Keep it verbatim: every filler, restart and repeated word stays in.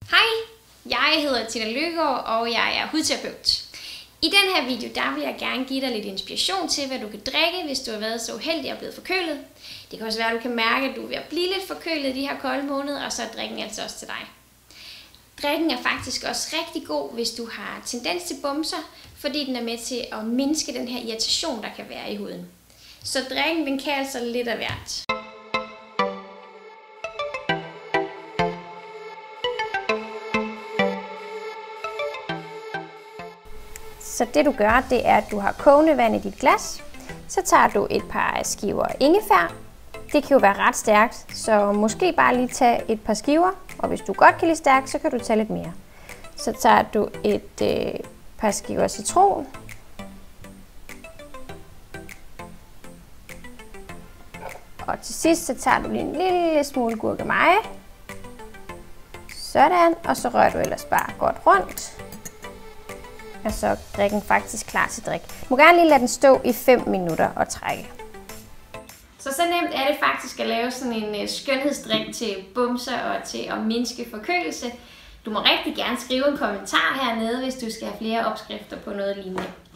Hej, jeg hedder Tina Løgaard, og jeg er hudterapeut. I den her video der vil jeg gerne give dig lidt inspiration til, hvad du kan drikke, hvis du har været så uheldig og blevet forkølet. Det kan også være, at du kan mærke, at du er ved at blive lidt forkølet i de her kolde måneder, og så er drikken altså også til dig. Drikken er faktisk også rigtig god, hvis du har tendens til bumser, fordi den er med til at mindske den her irritation, der kan være i huden. Så drikken den kan altså lidt af hvert. Så det du gør, det er, at du har kogende vand i dit glas. Så tager du et par skiver ingefær. Det kan jo være ret stærkt, så måske bare lige tage et par skiver. Og hvis du godt kan lide stærkt, så kan du tage lidt mere. Så tager du et øh, par skiver citron. Og til sidst så tager du lige en lille smule gurkemeje. Sådan, og så rører du ellers bare godt rundt. Og så er drikken faktisk klar til drik. Du må gerne lige lade den stå i fem minutter og trække. Så så nemt er det faktisk at lave sådan en skønhedsdrik til bumser og til at mindske forkølelse. Du må rigtig gerne skrive en kommentar hernede, hvis du skal have flere opskrifter på noget lignende.